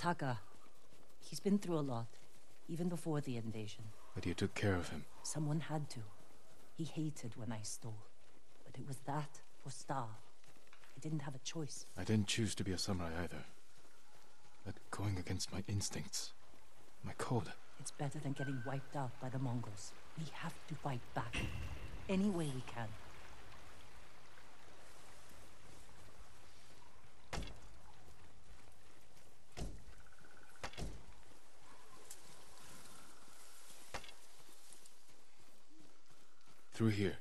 Taka. He's been through a lot, even before the invasion. But you took care of him. Someone had to. He hated when I stole. But it was that or starve. I didn't have a choice. I didn't choose to be a samurai either. But going against my instincts, my code... It's better than getting wiped out by the Mongols. We have to fight back. Any way we can. Through here.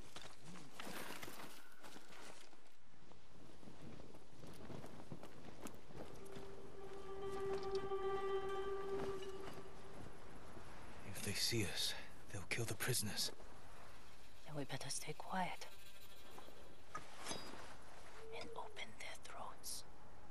If they see us, they'll kill the prisoners. Then we better stay quiet. And open their throats.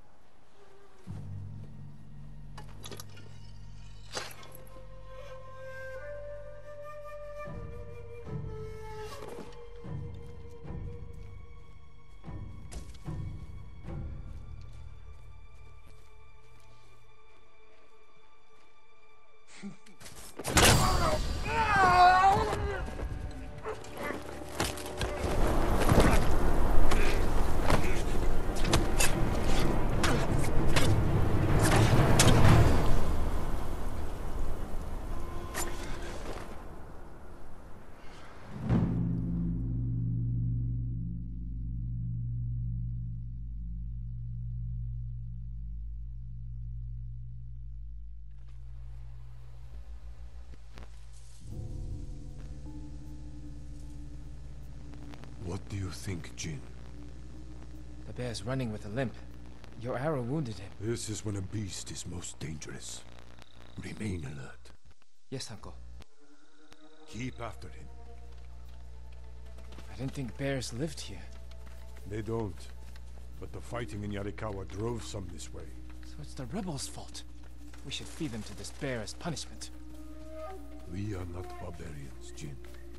What do you think, Jin? The bear's running with a limp. Your arrow wounded him. This is when a beast is most dangerous. Remain alert. Yes, Uncle. Keep after him. I didn't think bears lived here. They don't. But the fighting in Yarikawa drove some this way. So it's the rebels' fault. We should feed them to this bear as punishment. We are not barbarians, Jin.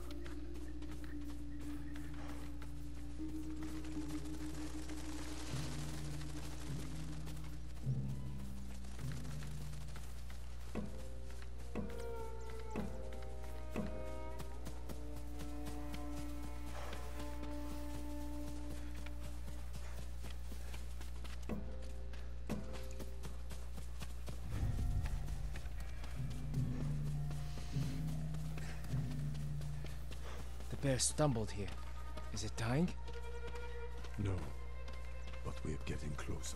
The bear stumbled here. Is it dying? No. But we're getting closer.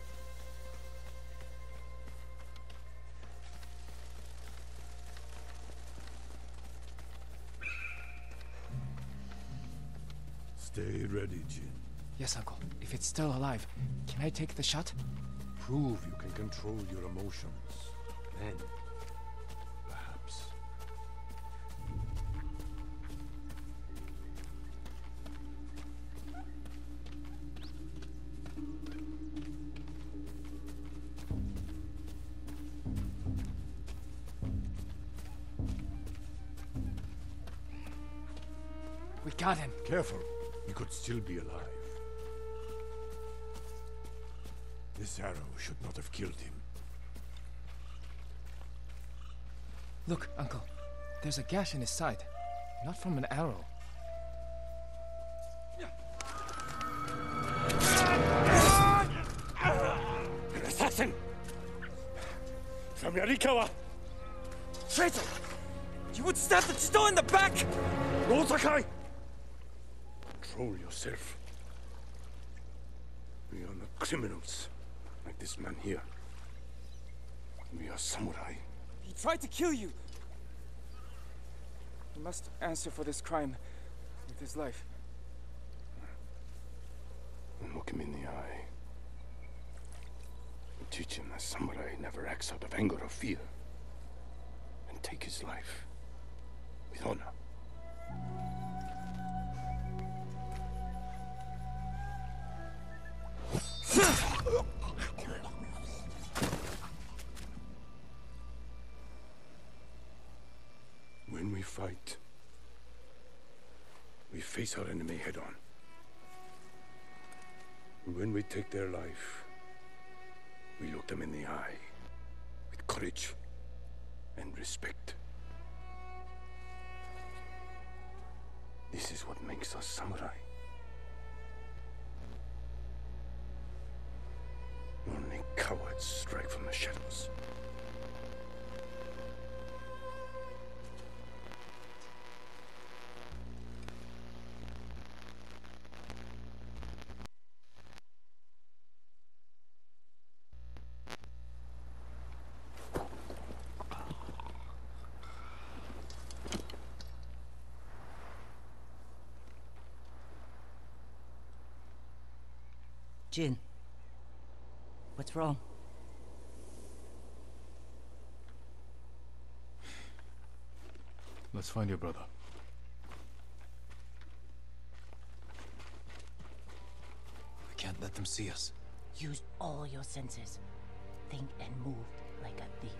Stay ready, Jin. Yes, Uncle. If it's still alive, can I take the shot? Prove you can control your emotions. Then, perhaps. We got him. Careful. He could still be alive. This arrow should not have killed him. Look, Uncle. There's a gash in his side. Not from an arrow. An assassin! From Yarikawa! Traitor! You would stab the Chido in the back! No, Sakai! Control yourself. We are not criminals, like this man here. We are samurai. He tried to kill you! He must answer for this crime with his life. And look him in the eye. And teach him that samurai never acts out of anger or fear. And take his life with honor. When we fight, we face our enemy head on. And when we take their life, we look them in the eye. courage and respect. This is what makes us samurai. Only cowards strike from the shadows. Jin, what's wrong? Let's find your brother. We can't let them see us. Use all your senses. Think and move like a thief.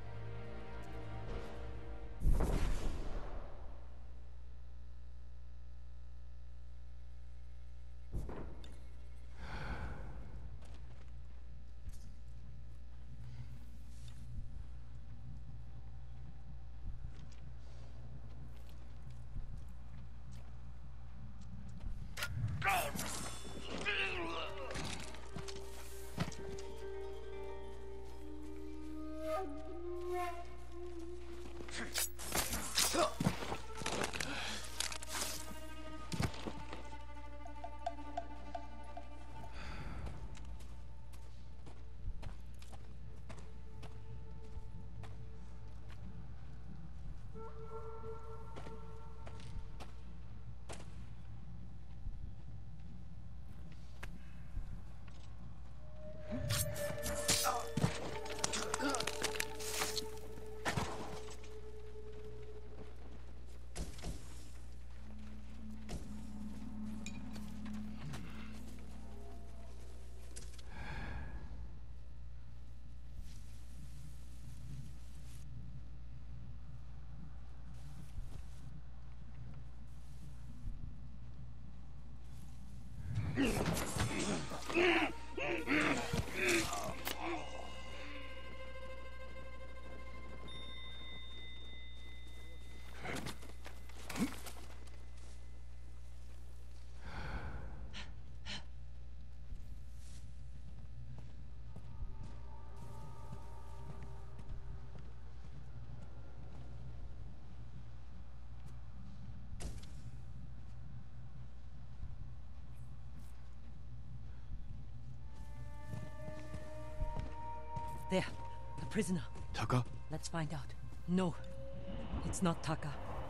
There, the prisoner. Taka? Let's find out. No, it's not Taka.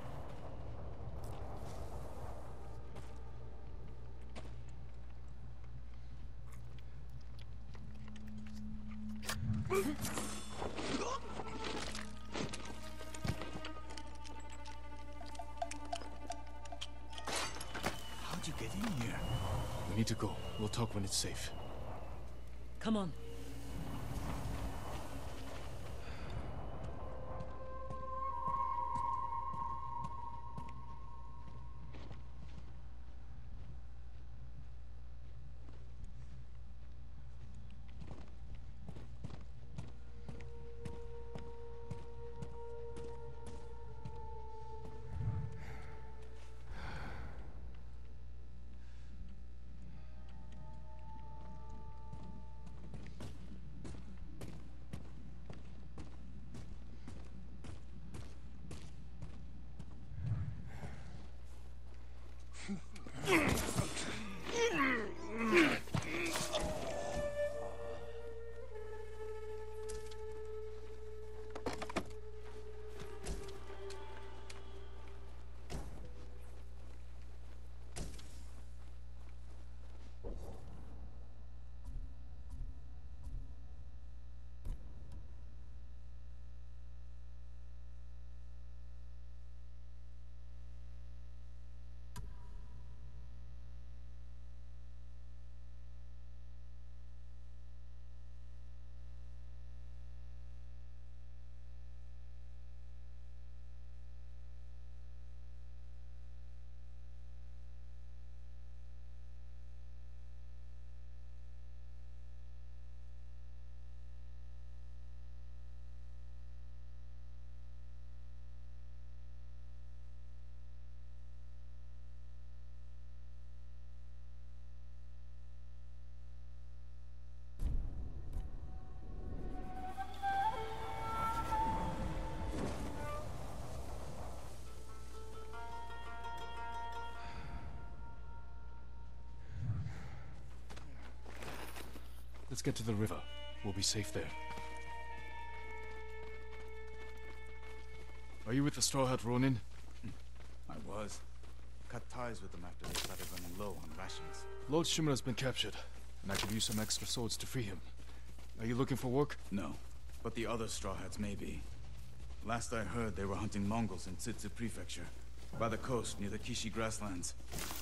How'd you get in here? We need to go. We'll talk when it's safe. Come on. Let's get to the river. We'll be safe there. Are you with the Straw Hat Ronin? I was. Cut ties with them after they started running low on rations. Lord Shimura's been captured, and I could use some extra swords to free him. Are you looking for work? No, but the other Straw Hats may be. Last I heard, they were hunting Mongols in Tsutsu Prefecture, by the coast near the Kishi grasslands.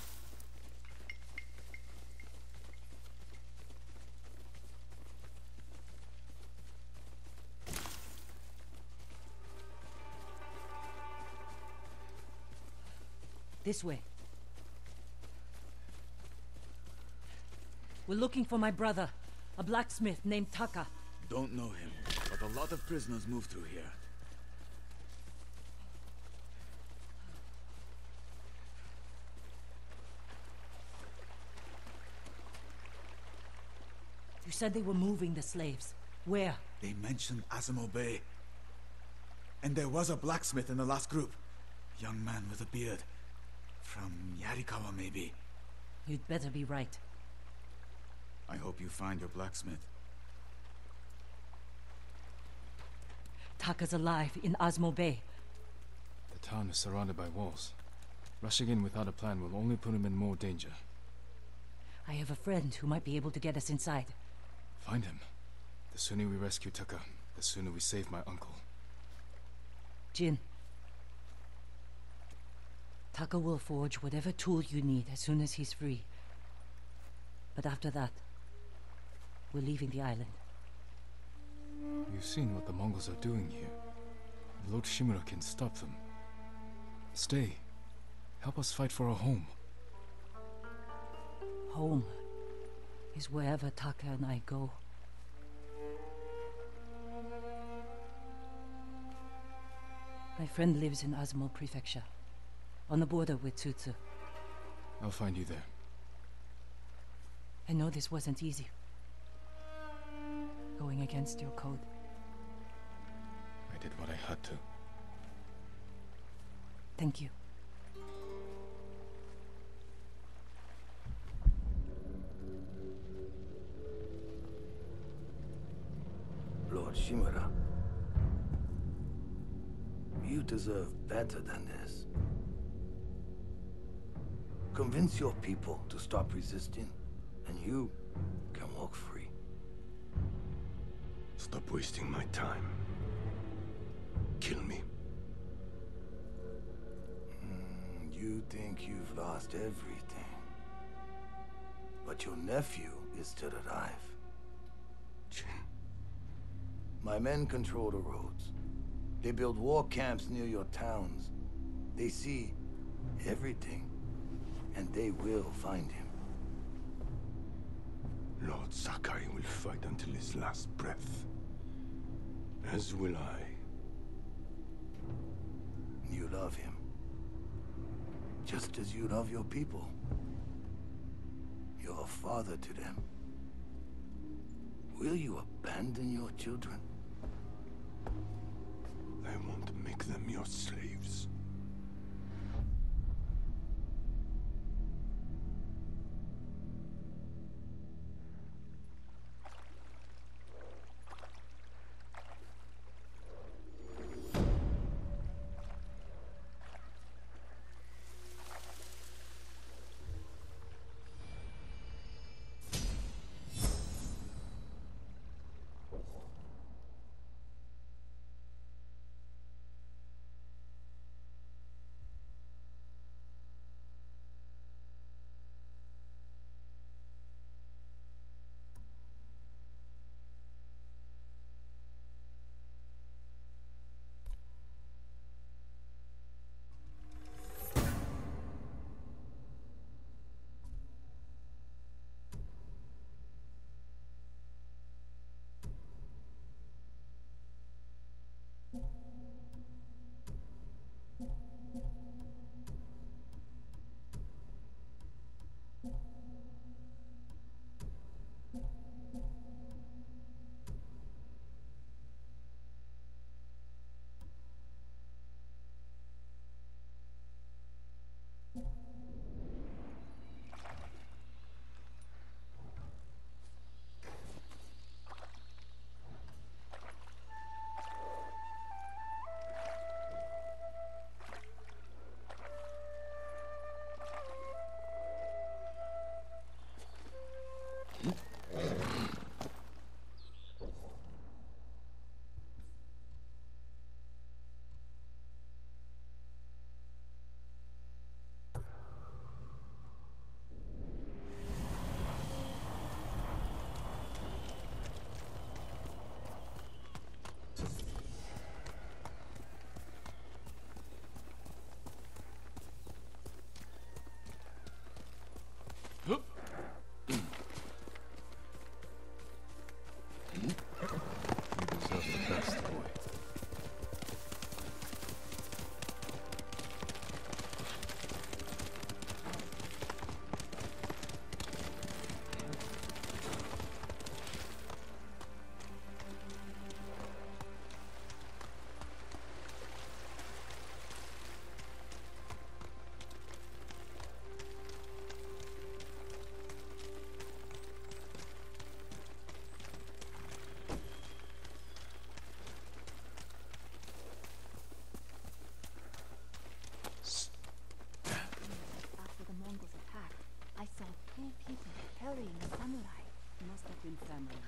This way. We're looking for my brother, a blacksmith named Taka. Don't know him, but a lot of prisoners move through here. You said they were moving the slaves. Where? They mentioned Azamo Bay. And there was a blacksmith in the last group. Young man with a beard. From Yarikawa, maybe. You'd better be right. I hope you find your blacksmith. Taka's alive in Azamo Bay. The town is surrounded by walls. Rushing in without a plan will only put him in more danger. I have a friend who might be able to get us inside. Find him. The sooner we rescue Taka, the sooner we save my uncle. Jin. Taka will forge whatever tool you need as soon as he's free. But after that, we're leaving the island. You've seen what the Mongols are doing here. Lord Shimura can stop them. Stay. Help us fight for a home. Home is wherever Taka and I go. My friend lives in Azamo Prefecture, on the border with Tsutsu. I'll find you there. I know this wasn't easy. Going against your code. I did what I had to. Thank you. Lord Shimura, you deserve better than this. Convince your people to stop resisting, and you can walk free. Stop wasting my time. Kill me. You think you've lost everything. But your nephew is still alive. Jin. My men control the roads. They build war camps near your towns. They see everything, and they will find him. Lord Sakai will fight until his last breath. As will I. You love him. Just as you love your people. You're a father to them. Will you abandon your children? I won't make them your slaves.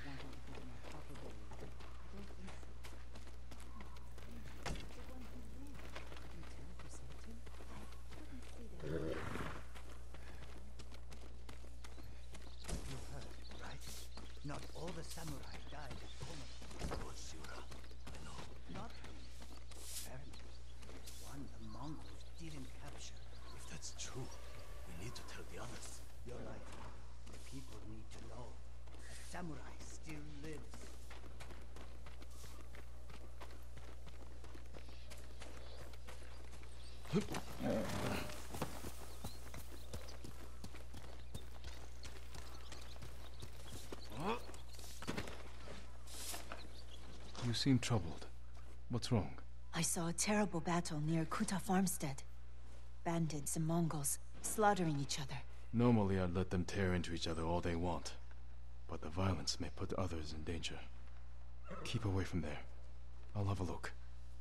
Not all the samurai died at Komodo. Tsushima, I know. Not apparently. There's one the Mongols didn't capture. If that's true, we need to tell the others. You're right. The people need to know. A samurai still lives. You seem troubled. What's wrong? I saw a terrible battle near Kuta farmstead. Bandits and Mongols slaughtering each other. Normally I'd let them tear into each other all they want. But the violence may put others in danger. Keep away from there. I'll have a look.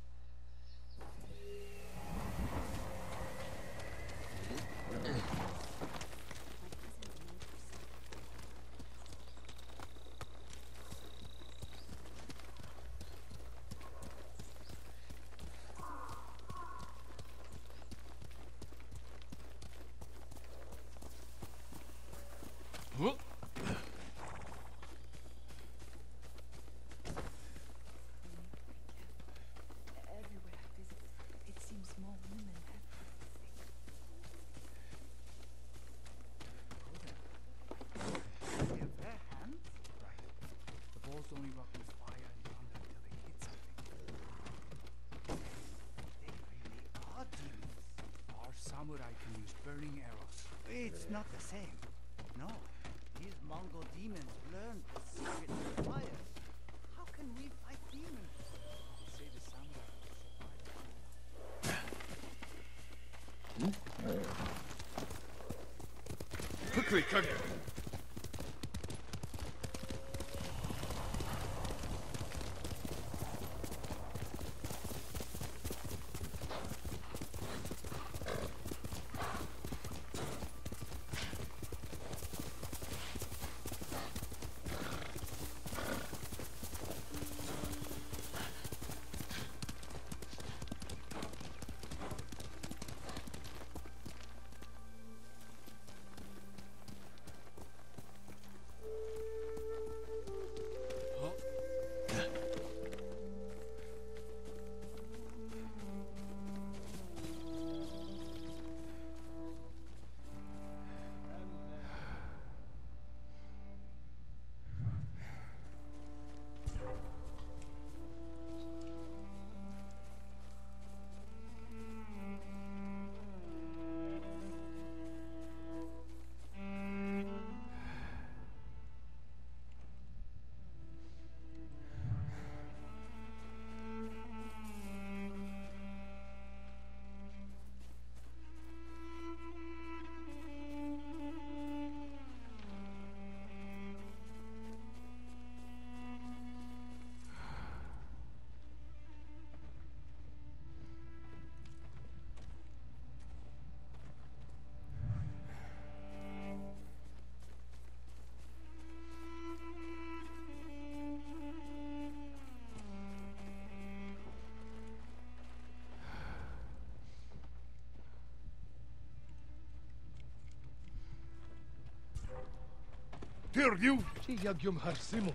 Everywhere I visit, it seems more women have Their bare hands? Right. The balls only rock with fire and thunder until they hit something. They really are demons. Our samurai can use burning arrows. It's not the same. No. These Mongol demons learned the secret of fire. How can we fight demons? They say the samurai survive. Quickly, Kage! Perdiu! Yagyum Harsimo.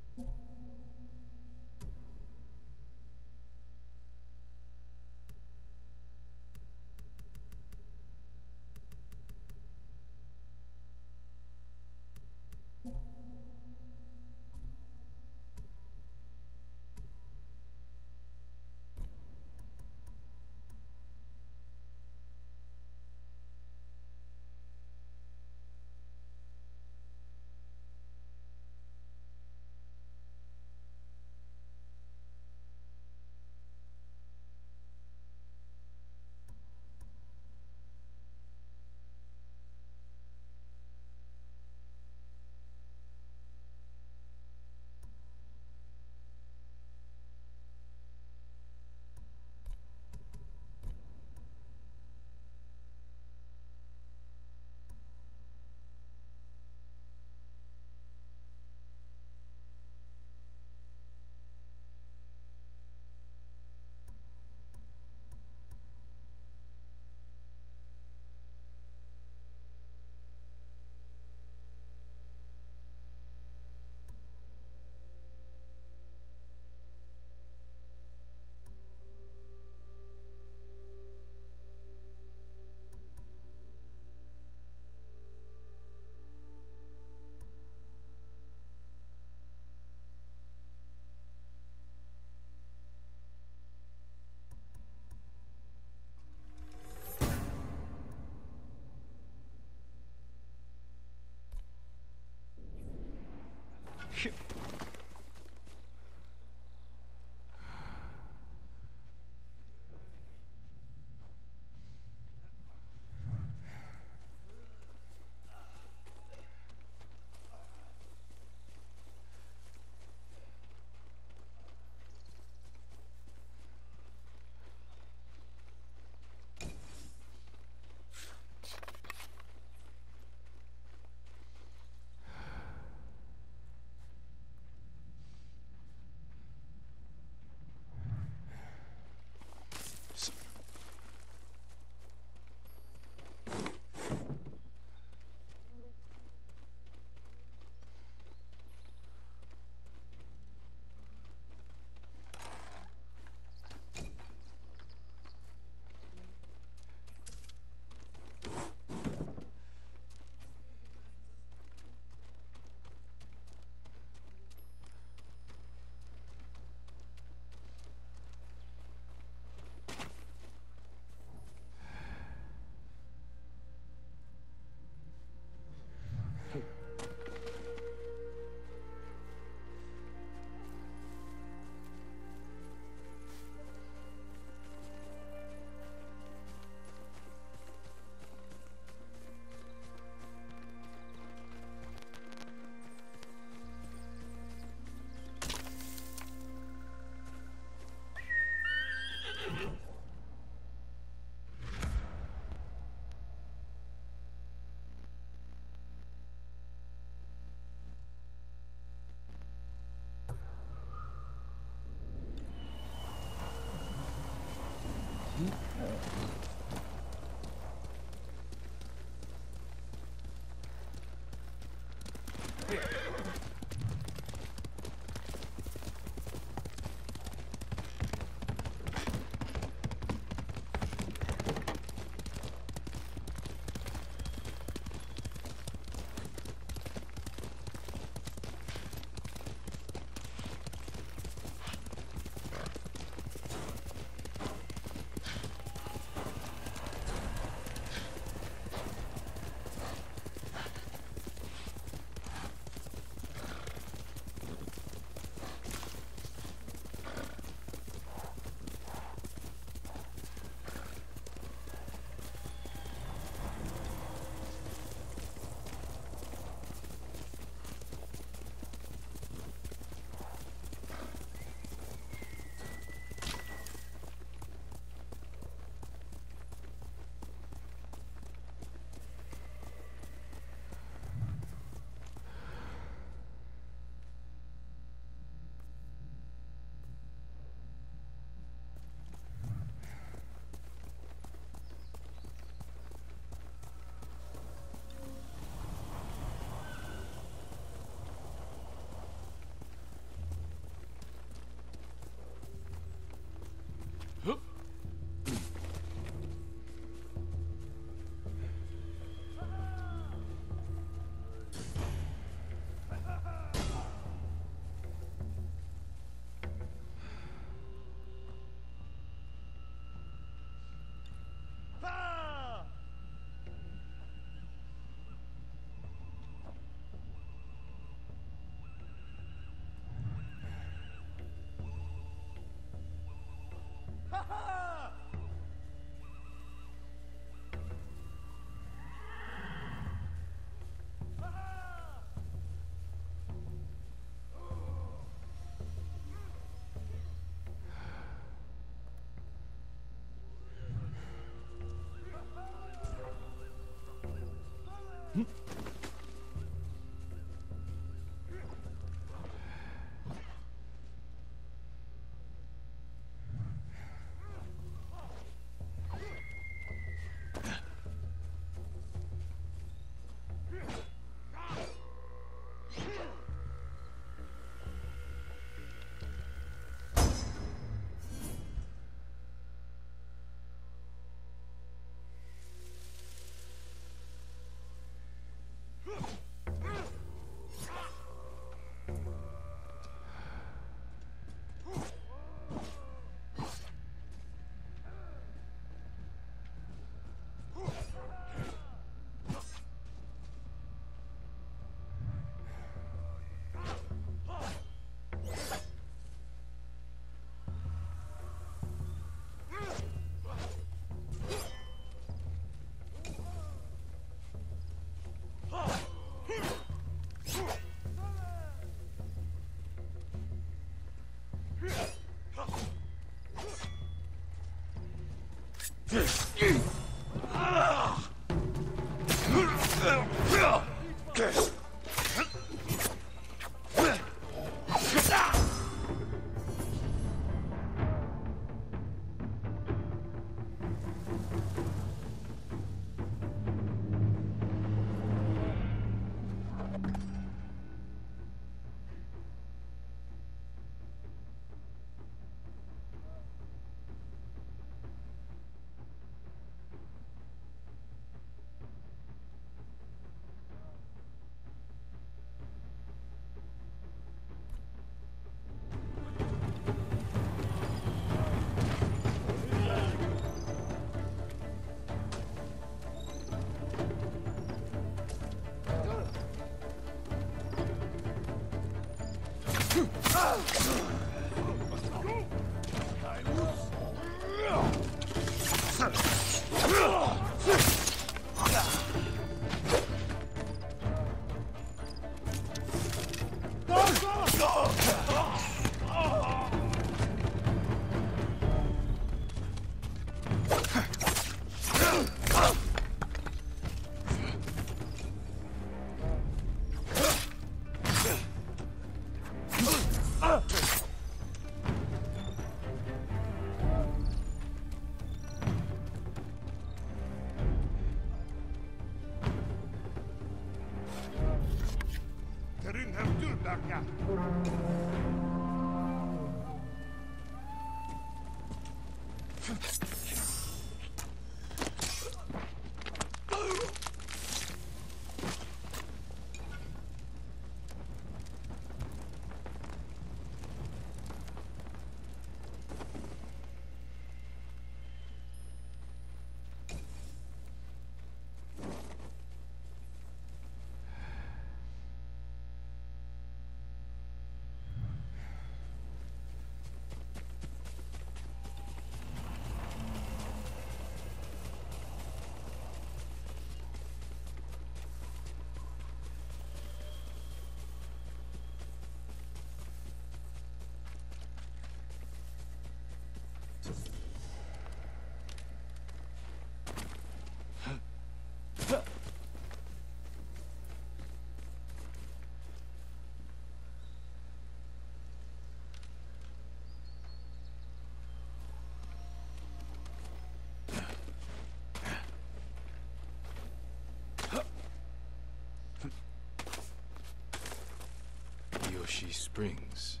Springs.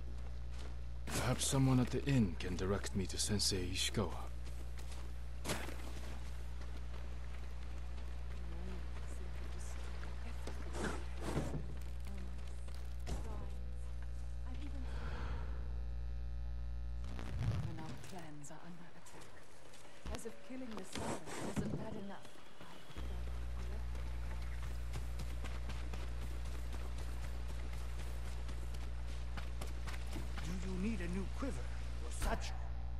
Perhaps someone at the inn can direct me to Sensei Ishikawa. When our clans are under attack, as if killing the Samurai wasn't bad enough. Do you need a new quiver or satchel?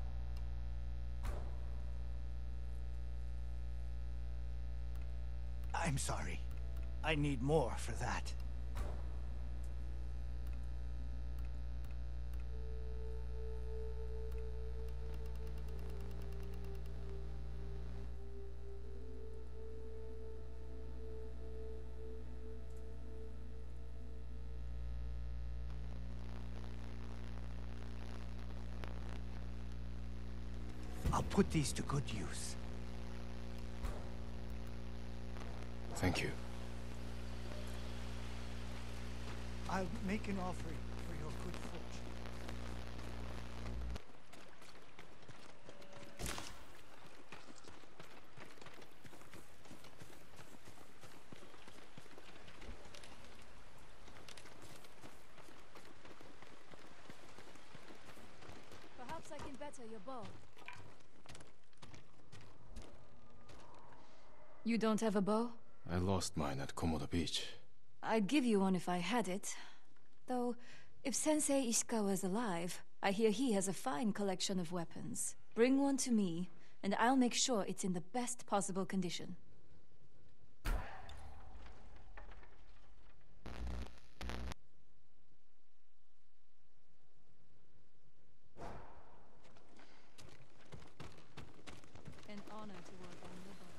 I'm sorry. I need more for that. put these to good use. Thank you. I'll make an offering for your good fortune. Perhaps I can better your bow. You don't have a bow? I lost mine at Komoda Beach. I'd give you one if I had it. Though, if Sensei Ishikawa's alive, I hear he has a fine collection of weapons. Bring one to me, and I'll make sure it's in the best possible condition. An honor to work on your bow.